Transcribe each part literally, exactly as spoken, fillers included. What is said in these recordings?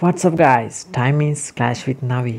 What's up guys? Time is Clash with Navi.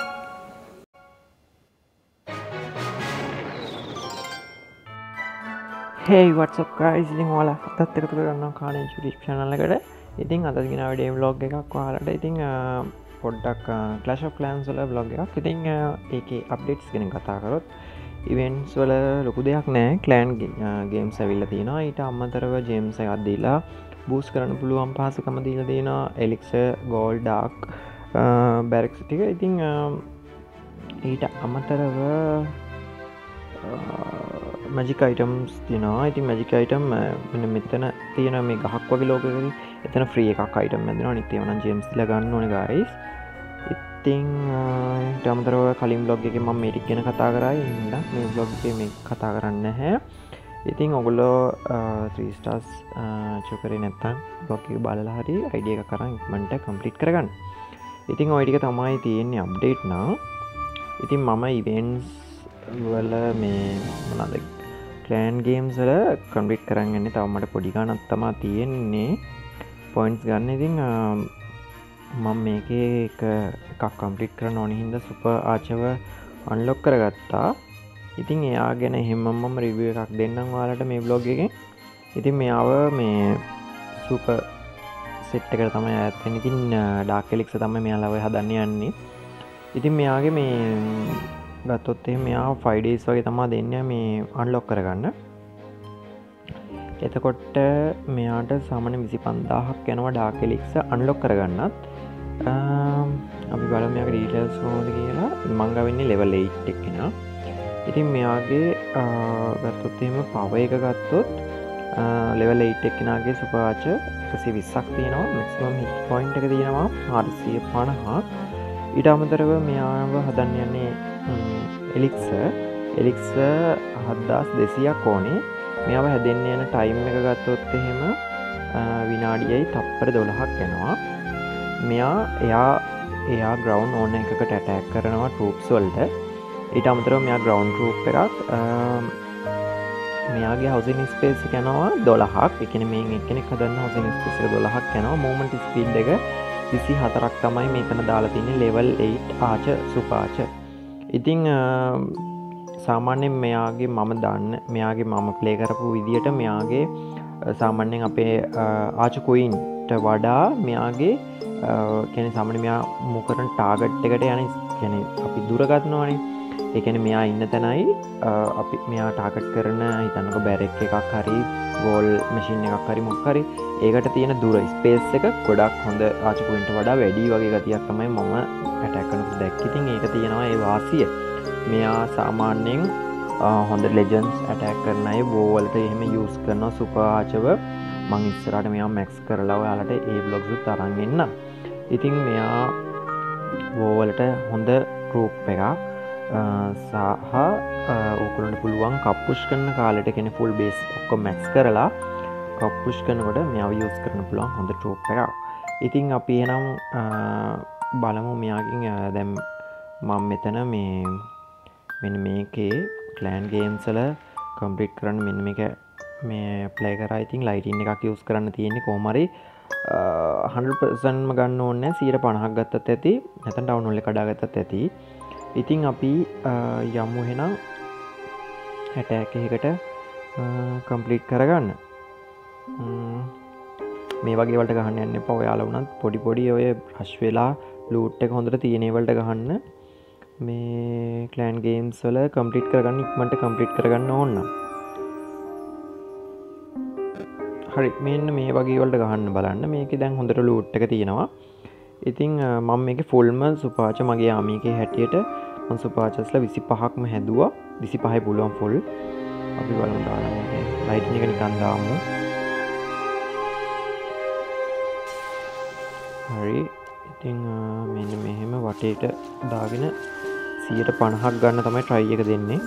Hey what's up guys? ඉතින් ඔයාලා අදත් එකතු කරගන්නවා කානේ YouTube channel එකට. ඉතින් අද දින වීඩියෝ vlog එකක් ඔයාලට ඉතින් පොඩ්ඩක් Clash of Clans වල vlog එකක්. ඉතින් ඒකේ updates ගැන කතා කරොත් events වල ලොකු දෙයක් නැහැ. clan games ඇවිල්ලා තියෙනවා. ඊට අමතරව gems එකක් දීලා boost කරන්න පුළුවන් පහසුකම දීලා තියෙනවා. elixir, gold, dark, barracks ටික. ඉතින් ඊට අමතරව මැජික් අයිටම්ස් තියනවා. ඉතින් මැජික් අයිටම් මෙන්න මෙතන තියෙන මේ ගහක් වගේ ලෝකෙකදී එතන ෆ්‍රී එකක් අයිටම් එකක් දෙනවා. අනිත් ඒවා නම් ජේම්ස් දිලා ගන්න ඕනේ guys. ඉතින් ඊට අමතරව කලින් vlog එකේ මම මේ ටික ගැන කතා කරා. ඉන්න මේ vlog එකේ මේ කතා කරන්නේ නැහැ. ඉතින් ඔයගොල්ලෝ three stars චෝ කරේ නැත්නම් vlog එක බලලා හරි idea එකක් අරන් ඉක්මනට complete කරගන්න. ඉතින් ওই ටික තමයි තියෙන්නේ update නම්. ඉතින් මම events වල මේ මොනවාද clan games වල complete කරන් යන්නේ. තව මට පොඩි ගානක් තමයි තියෙන්නේ points ගන්න. ඉතින් මම මේකේ එක එකක් complete කරන්න ඕනේ හින්දා super archer unlock කරගත්තා. ඉතින් එයා ගැන එහෙම මම review එකක් දෙන්නම් ඔයාලට මේ vlog එකෙන්. ඉතින් මෙයාව මේ super set එකට තමයි add වෙන්නේ. ඉතින් dark elixir තමයි මෙයාලා ඔය හදන්න යන්නේ. ඉතින් මෙයාගේ මේ ගත්තොත් එහෙම මෙයා five days වගේ තමයි දෙන්නේ මේ unlock කරගන්න. එතකොට මෙයාට සාමාන්‍ය විසිපන්දාහක් යනවා dark elixir unlock කරගන්නත්. අපි බලමු මෙයාගේ details කොහොමද කියලා. මං ගාවෙන්නේ level eight එක කෙනා. ඉතින් මෙයාගේ ගත්තොත් එහෙම power එක ගත්තොත් level eight එක කෙනාගේ super archer එකසිය විස්සක් තියෙනවා. maximum hit point එක තියෙනවා හාරසිය පනහක්. ඊට අමතරව මෙයාව හදන්න යන්නේ elixir elixir හත්දාස් දෙසීයක් ඕනේ. මෙයාව හැදෙන්න යන ටයිම් එක ගත්තොත් එහෙම විනාඩියයි තප්පර දොළහක් යනවා. මෙයා එයා එයා ground ඕන එකකට attack කරනවා troops වලට. ඊට අමතරව මෙයා ground troop එකක් මෙයාගේ housing space එක යනවා දොළහක්. ඒ කියන්නේ මේන් එක්කෙනෙක් හදන්න housing space එක දොළහක් යනවා. movement speed එක විසි හතරක් තමයි මෙතන දාලා තින්නේ level eight archer super archer. ඉතින් සාමාන්‍යයෙන් මෙයාගේ මම දන්න මෙයාගේ මම ප්ලේ කරපු විදියට මෙයාගේ සාමාන්‍යයෙන් අපේ ආචර් ක්වීන්ට වඩා මෙයාගේ කියන්නේ සාමාන්‍ය මෙයා මූ කරන ටාගට් එකට යන්නේ කියන්නේ අපි දුර ගන්නවානේ. ඒ කියන්නේ මෙයා ඉන්න තැනයි අපි මෙයා ටාගට් කරන හිතන්නකෝ බැරෙක් එකක් හරි ගෝල් මැෂින් එකක් හරි මොකක් හරි ඒකට තියෙන දුර ස්පේස් එක ගොඩක් හොඳ ආචර් ක්වීන්ට වඩා වැඩි වගේ ගතියක් තමයි මම ඇටැක් කරනකොට දැක්කේ. ඉතින් ඒක තියෙනවා ඒ වාසිය. මෙයා සාමාන්‍යයෙන් හොඳ ලෙජන්ඩ්ස් ඇටැක් කරන අය බෝ වලට එහෙම යූස් කරනවා සුපර් ආචර්ව. මම ඉස්සරහට මෙයා මැක්ස් කරලා ඔයාලට ඒ බ්ලොග්ස් උත් අරන් එන්නම්. ඉතින් මෙයා බෝ වලට හොඳ ගෲප් එකක් සහ ඕගොල්ලන්ට පුළුවන් කප්පුෂ් කරන කාලෙට කියන්නේ ෆුල් බේස් ඔක්කොම මැක්ස් කරලා කප්පුෂ් කරනකොට මෙයාව යූස් කරන්න පුළුවන් හොඳ ගෲප් එකක්. ඉතින් අපි එහෙනම් බලමු මෙයාගෙන් දැන් මම මෙතන මේ මෙන්න මේකේ clan games වල complete කරන්න මෙන්න මේක මේ play කරා. ඉතින් lighting එකක් use කරන්න තියෙන්නේ කොහොම හරි hundred percent ම ගන්න ඕනේ නැහැ. සියයට පනහක් ගත්තත් ඇති. නැත්නම් download එක කඩාගත්තත් ඇති. ඉතින් අපි යමු එහෙනම් attack එකකට complete කරගන්න. මේ වගේ වලට ගහන්න යන්න එපා. ඔයාලා වුණත් පොඩි පොඩි ඔය rush වෙලා loot එක හොඳට තියෙන ඒවලට ගහන්න. මේ clan games වල complete කරගන්න ඉක්මනට complete කරගන්න ඕන නම්. හරි මෙන්න මේ වගේ වලට ගහන්න බලන්න. මේකේ දැන් හොඳට loot එක තියෙනවා. ඉතින් මම මේකේ fullම super archer මගේ army එකේ හැටියට මම super archersලා විසිපහක්ම හැදුවා. විසිපහයි පුළුවන් full. අපි බලමු දාලා මේකේ lighting එක නිකන් දාමු. හරි ඉතින් මෙන්න මෙහෙම වටේට දාගෙන සියයට පනහක් ගන්න තමයි try එක දෙන්නේ.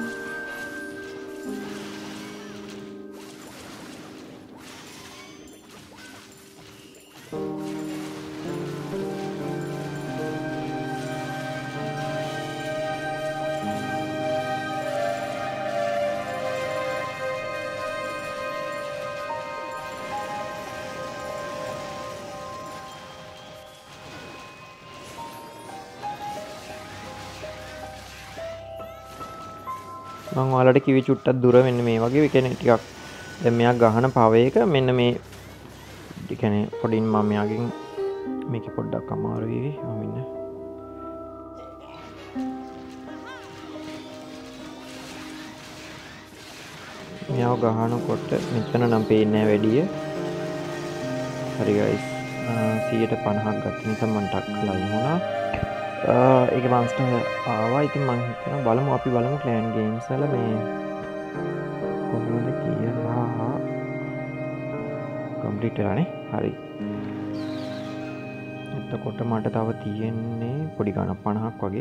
මම ඔයාලට කිව්වේ චුට්ටක් දුර මෙන්න මේ වගේ. ඒ කියන්නේ ටිකක් දැන් මෙයා ගහන පවයක මෙන්න මේ ඒ කියන්නේ පොඩින් මම මෙයාගෙන් මේක පොඩ්ඩක් අමාරුයි මම ඉන්න. මෙයාව ගහනකොට මෙතන නම් පේන්නේ නැහැ වැඩිය. හරි ගයිස්. සියයට පනහක් ගත්ත නිසා මම ටක් කරලා ඉන්න වුණා. ඒක මන්ස්ටර් ආවා. ඉතින් මම හිතනවා බලමු අපි බලමු ක්ලෑන් ගේම්ස් වල මේ කොහොමද කියලා කම්ප්ලීට් වෙලානේ. හරි. එතකොට මට තව තියෙන්නේ පොඩි ගණන් පනහක් වගේ.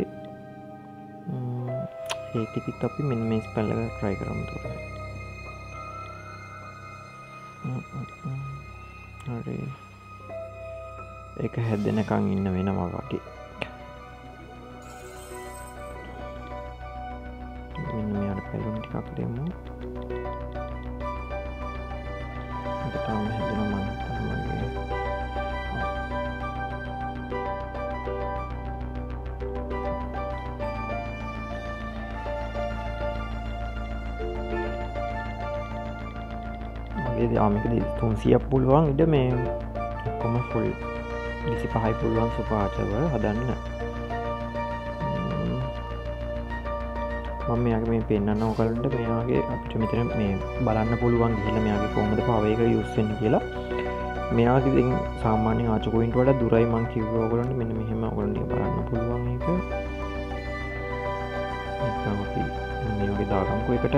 ඒ ටිකත් අපි මෙන්න මේ ස්පෙල් එක try කරමු තෝරන්න. හරි. ඒක හැදෙනකන් ඉන්න වෙනවා වගේ. මෙන්න මෙයාට පැලුම් ටිකක් දෙමු. ඒක තමයි හැදෙන මම තමයි. මගේ යාමකදී තුන්සියක් පුළුවන් ඉඩ මේ කොහොම ෆුල් විසි පහයි පුළුවන් සුපාචව හදන්න. මම මෙයාගේ මේ පෙන්නන්න ඕගලන්ට මෙයාගේ අපිට මෙතන මේ බලන්න පුළුවන් ගිහිල්ලා මෙයාගේ කොහොමද පවර් එක යූස් වෙන්නේ කියලා. මෙයාගේ ඉතින් සාමාන්‍යයෙන් ආච පොයින්ට් වලට දුරයි මම කිව්වා ඕගලන්ට මෙන්න මෙහෙම ඕගලන්ට බලන්න පුළුවන් ඒක. නැත්නම් අපි මේ වගේ දාගමුකෝ එකට.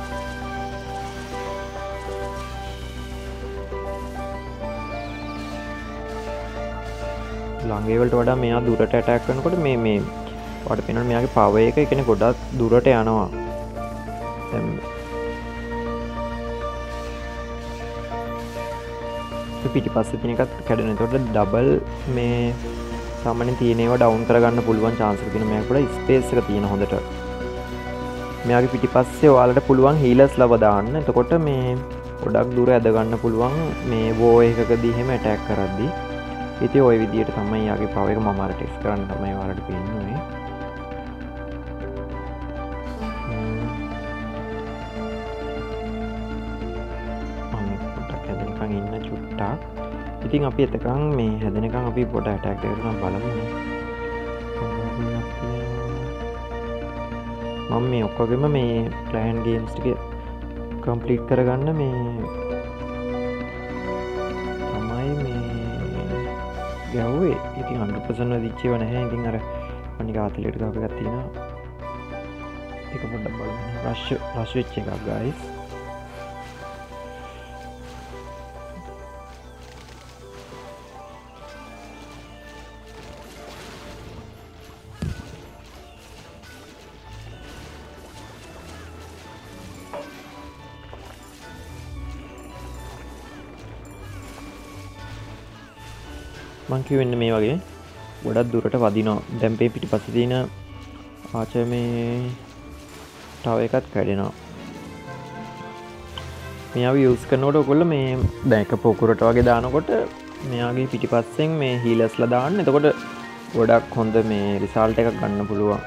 ළඟේවලට වඩා මෙයා දුරට ඇටැක් කරනකොට මේ මේ ඔයාලට පේනවා මෙයාගේ පවර් එක ඒ කියන්නේ ගොඩක් දුරට යනවා. දැන් පිටිපස්සේ තියෙන එකත් කැඩෙනවා. ඒතකොට ඩබල් මේ සාමාන්‍යයෙන් තියෙන ඒවා ඩවුන් කරගන්න පුළුවන් chance එක තියෙනවා. මෙයාට පොඩි ස්පේස් එක තියෙන හොඳට. මෙයාගේ පිටිපස්සේ ඔයාලට පුළුවන් හීලර්ස් ලව දාන්න. එතකොට මේ ගොඩක් දුර ඇද ගන්න පුළුවන් මේ වෝ එකකදී එහෙම ඇටැක් කරද්දී. ඉතින් ওই විදියට තමයි යාගේ පවර් එක මම අර ටෙස්ට් කරන්න තමයි ඔයාලට පෙන්නන්නේ. මම පොඩ්ඩක් හැදෙනකන් ඉන්න චුට්ටක්. ඉතින් අපි එතකන් මේ හැදෙනකන් අපි පොඩ ඇටැක් කරලා බලමු. මම මේ ඔක්කොගෙම මේ ක්ලෑන් ගේම්ස් ටික කම්ප්ලීට් කරගන්න මේ ගැව්වේ. ඉතින් හන්ඩ්‍රඩ් පර්සන්ට් දිච්චේව නැහැ. ඉතින් අර අනික ආතලයට ගාප එකක් තියෙනවා. ඒක පොඩ්ඩක් බලන්න. රෂ් රෂ් වෙච්ච එකක් ගයිස්. මං කිව්වෙන්නේ මේ වගේ ගොඩක් දුරට වදිනවා. දැන් මේ පිටිපස්සේ තියෙන ආචර මේ ටව එකත් කැඩෙනවා. මෙයාව යූස් කරනකොට ඔයගොල්ලෝ මේ දැන් එක පොකුරට වගේ දානකොට මෙයාගේ පිටිපස්සෙන් මේ හීලර්ස්ලා දාන්න. එතකොට ගොඩක් හොඳ මේ රිසල්ට් එකක් ගන්න පුළුවන්.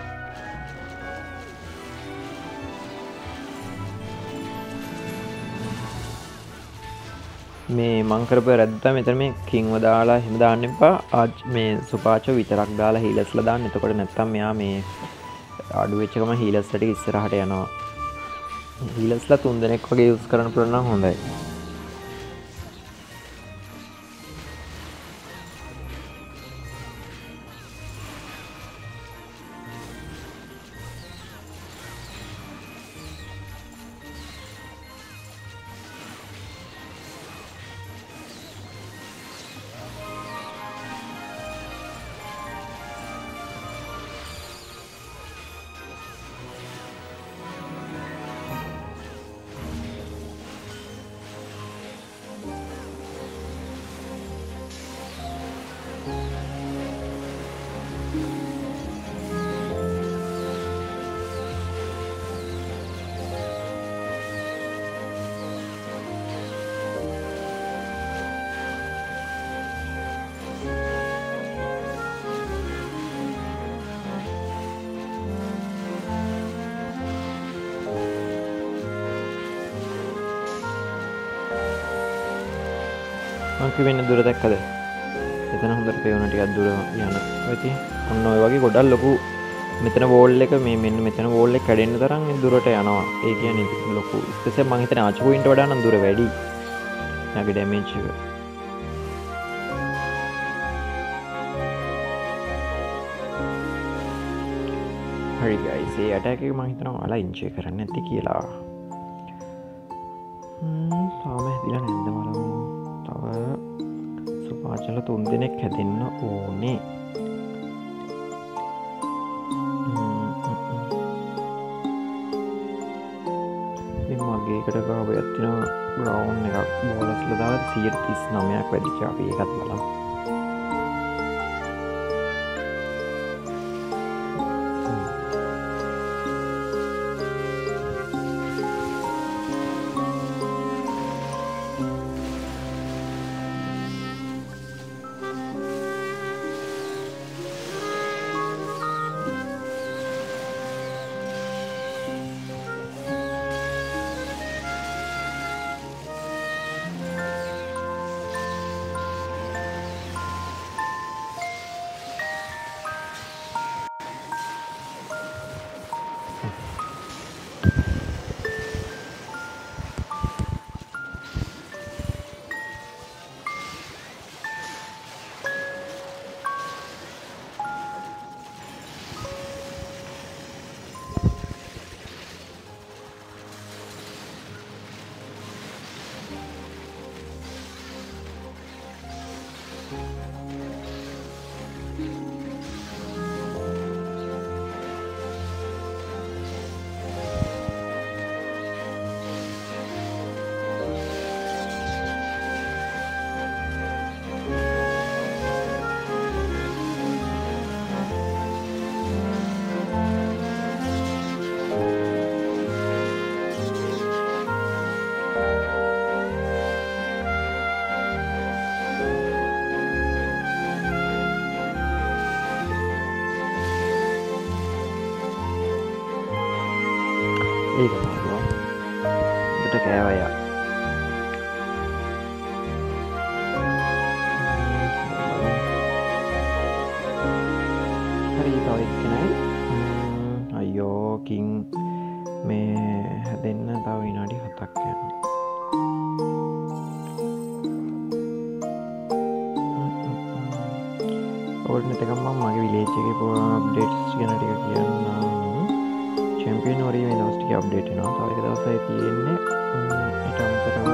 මේ මං කරපු වැරද්ද මෙතන මේ කිංව දාලා එහෙම දාන්න එපා. ආච් මේ සුපාචෝ විතරක් දාලා හීලර්ස්ලා දාන්න. එතකොට නැත්තම් මෙයා මේ අඩු වෙච්ච ගම හීලර්ස්ලා ටික ඉස්සරහට යනවා. හීලර්ස්ලා තුන් දෙනෙක් වගේ යූස් කරන්න පුළුවන් නම් හොඳයි. මං කිව්වෙන්නේ දුර දැක්කද? එතන හොඳට පේන ටිකක් දුර යන. ඔය ඉතින් ඔන්න ඔය වගේ ගොඩක් ලොකු මෙතන වෝල් එක මේ මෙන්න මෙතන වෝල් එක කැඩෙන්න තරම් දුරට යනවා. ඒ කියන්නේ ඉතින් ලොකු ස්පෙෂල් මං හිතන්නේ ආච් පොයින්ට් වඩා නම් දුර වැඩි. යාගේ ඩැමේජ් එක. හරි ගයිස්, ඒ අටැක් එක මං හිතනවා ඔයාලා එන්ජොයි කරන්න ඇති කියලා. හ්ම් තාම හැදිලා නැද්ද බලමු. තව සුපාචල තුන් දිනක් හැදෙන්න ඕනේ. ඉතින් මගේ එකට ගාව යත්තින බ්‍රවුන් එකක් බෝලස්ලා දාලා සියයට තිස් නවයක් වැඩිච අපි ඒකත් බලමු. ඒක පාරුවා උඩට කෑවයා. හරි තව එක්කෙනයි. අයියෝ කින් මේ හැදෙන්න තව විනාඩි හතක් යනවා. ඔයාලට නැතකම් මම මගේ විලේජ් එකේ අප්ඩේට්ස් ගැන ටික කියන්නම්. චැම්පියන් වරේ මේ දවස් ටික අප්ඩේට් වෙනවා. තව එක දවසයි තියෙන්නේ. ඊට අමතරව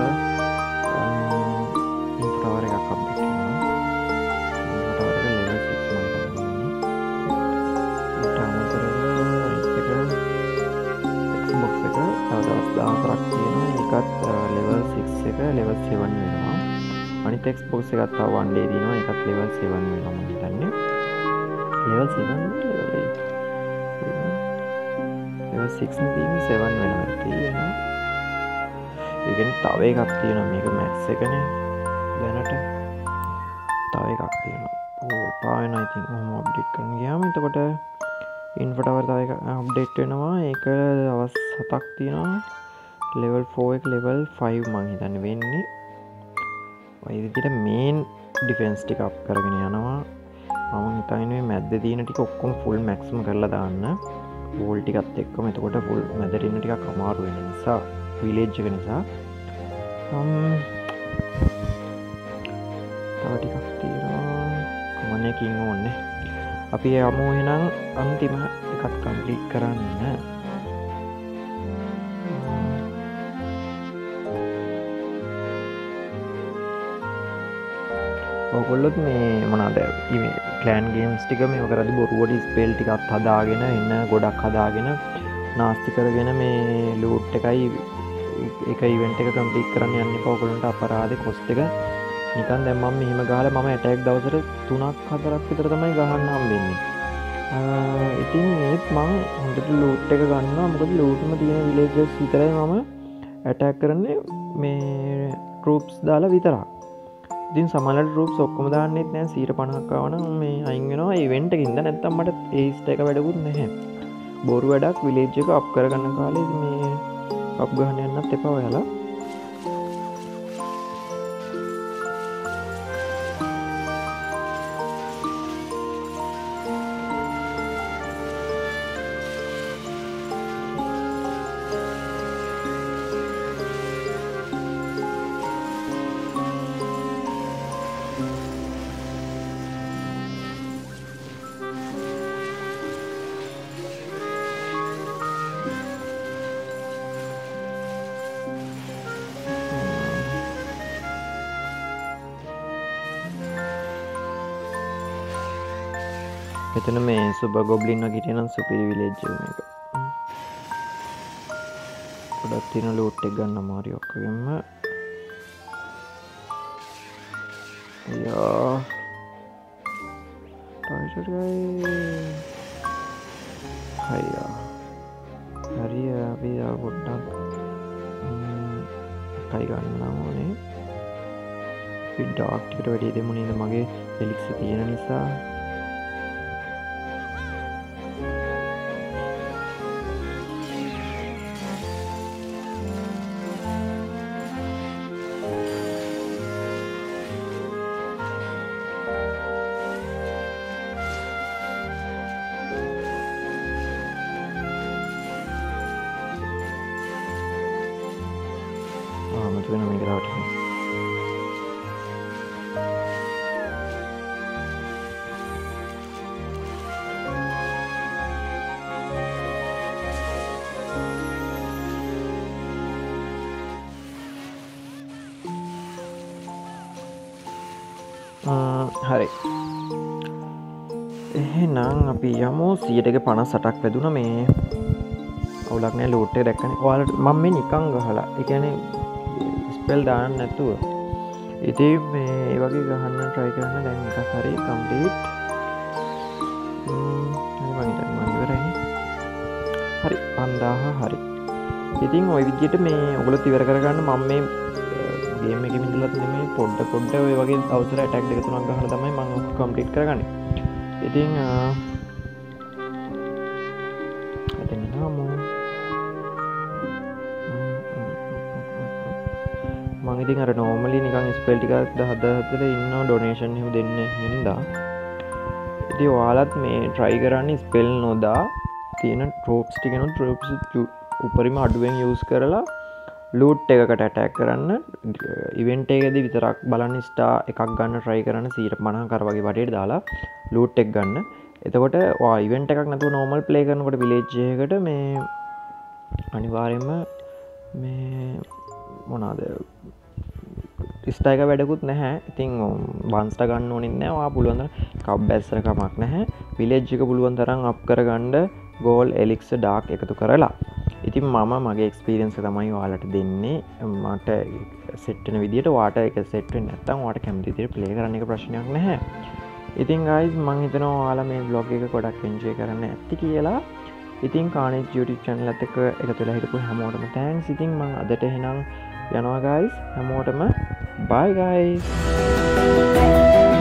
ඉන්ෆ්‍රාවර් එකක් අප්ඩේට් වෙනවා. ඉන්ෆ්‍රාවර් එක ලෙවල් සික්ස් මම කරන්නේ. ඊට අමතරව ඒක Xbox එක තව දවස් දහහතරක් තියෙනවා. ඒකත් ලෙවල් සික්ස් එක ලෙවල් සෙවන් වෙනවා. අනිත් Xbox එකත් තව one day තියෙනවා. ඒකත් ලෙවල් සෙවන් වෙනවා මම හිතන්නේ. Level seven level eight six තියෙන සෙවන් වෙනවා තියෙනවා. ඒ කියන්නේ තව එකක් තියෙනවා. මේක මැක්ස් එකනේ දැනට. තව එකක් තියෙනවා. ඕ පාවෙන I think ඔහොම අප්ඩේට් කරන්න ගියාම එතකොට ඉන්ෆර්ටවර් තව එකක් අප්ඩේට් වෙනවා. ඒක දවස් හතක් තියෙනවා. ලෙවල් ෆෝර් එක ලෙවල් ෆයිව් මං හිතන්නේ වෙන්නේ. ඔය විදිහට මේන් ඩිෆෙන්ස් ටික අප් කරගෙන යනවා. මම හිතන්නේ මේ මැද්දේ තියෙන ටික ඔක්කොම ෆුල් මැක්සිමම් කරලා දාන්න. වෝල් ටිකත් එක්කම එතකොට ෆුල් මැදට ඉන්න ටිකක් අමාරු වෙන නිසා විලේජ් එක නිසා um තව ටිකක් තියෙනවා. කමන්නේ කින් ඕනේ. අපි යමු එහෙනම් අන්තිම එකත් කම්ප්ලීට් කරන්න. ඔයගොල්ලොත් මේ මොනවාද මේ ක්ලෑන් ගේම්ස් ටික මේ කරද්දි බොරුවට ස්පෙල් ටිකක් හදාගෙන ඉන්න ගොඩක් හදාගෙන නාස්ති කරගෙන මේ ලූට් එකයි එක ඉවෙන්ට් එක කම්ප්ලීට් කරන්න යන්න එපා. ඔයගොල්ලන්ට අපරාධේ කොස්ට් එක නිකන් දැන් මම මෙහෙම ගහලා මම ඇටැක් දවසට තුනක් හතරක් විතර තමයි ගහන්න හම්බෙන්නේ. ඉතින් ඒත් මං හොඳට ලූට් එක ගන්නවා. මොකද ලූට්ම තියෙන විලේජර්ස් විතරයි මම ඇටැක් කරන්නේ මේ ට්‍රූප්ස් දාලා විතරක්. ඉතින් සමහරවිට ට්‍රූප්ස් ඔක්කොම දාන්නෙත් නෑ. සීයට පනහක් ආවනම් මේ අයින් වෙනවා ඉවෙන්ට් එකකින්ද. නැත්තම් මට ඒස්ට් එක වැඩකුත් නැහැ. බොරු වැඩක් විලේජ් එක අප් කරගන්න කාලේ මේ අප් ගහන්න යන්නත් එපා ඔයාලා. මෙතන මේ සුපර් ගොබ්ලින් වගේ හිටියනම් සුපිරි විලේජ් එක. ගොඩක් තියෙන ලූට් එක ගන්න අමාරුයි ඔක්කොගෙම. අයියා. ටයිටර් ගයි. අයියා. හරි අපි පොඩ්ඩක් ටයි ගන්න ඕනේ. අපි ඩාර්ක් ටිකට වැඩි දෙමු නේද මගේ එලික්ස් තියෙන නිසා. ආ මට වෙන මේක රවට්ටන්න. හරි එහෙනම් අපි යමු සියයට පනස්සටක් වැදුන මේ අවුලක් නෑ ලෝට් එක දැක්කනේ ඔයාලට මම මේ නිකන් ගහලා ඒ කියන්නේ ස්පෙල් දාන්න නැතුව ඉතින් මේ ඒ වගේ ගහන්න try කරන්න දැන් එකක් හරි complete ම්ම් හරි මම හිතන්නේ මම ඉවරයිනේ හරි පන්දාහ හරි ඉතින් ওই විදිහට මේ ඔයගොල්ලෝ ඉවර කරගන්න මම මේ ගේම් එකේ මිදලත් නෙමෙයි පොඩ පොඩ ඔය වගේ අවසර ඇටැක් දෙක තුනක් ගහලා තමයි මම කම්ප්ලීට් කරගන්නේ. ඉතින් අදින් නමු මම ඉතින් අර normally නිකන් ස්පෙල් ටිකක් හදාලා ඉන්නවා ඩොනේෂන් එහෙම දෙන්න හින්දා. ඉතින් ඔයාලත් මේ try කරන්නේ ස්පෙල් නොදා තියෙන troops ටිකනොත් troops උපරිම අඩුවෙන් use කරලා ලූට් එකකට ඇටැක් කරන්න ඉවෙන්ට් එකේදී විතරක් බලන්න ස්ටාර් එකක් ගන්න try කරන්න සීයට පනහ කර වගේ වටේට දාලා ලූට් එක ගන්න. එතකොට ඔයා ඉවෙන්ට් එකක් නැතුව normal play කරනකොට village එකකට මේ අනිවාර්යයෙන්ම මේ මොනවාද ස්ටාර් එක වැඩකුත් නැහැ. ඉතින් බන්ස්ට ගන්න ඕනේ නැහැ. ඔයා පුළුවන් තරම් කප් බැස්සර කමක් නැහැ. village එක පුළුවන් තරම් අප් කරගන්න gold elixir dark එකතු කරලා ඉතින් මම මගේ එක්ස්පීරියන්ස් එක තමයි ඔයාලට දෙන්නේ මට සෙට් වෙන විදියට ඔයාට ඒක සෙට් වෙන්නේ නැත්නම් ඔයාට කැමති විදියට ප්ලේ කරන්න එක ප්‍රශ්නයක් නැහැ. ඉතින් guys මම හිතනවා ඔයාලා මේ vlog එක ගොඩක් enjoy කරන්න ඇති කියලා. ඉතින් කානේජ් YouTube channel එකත් එක්ක එකතු වෙලා හිටපු හැමෝටම thanks. ඉතින් මම අදට එහෙනම් යනවා guys. හැමෝටම bye guys.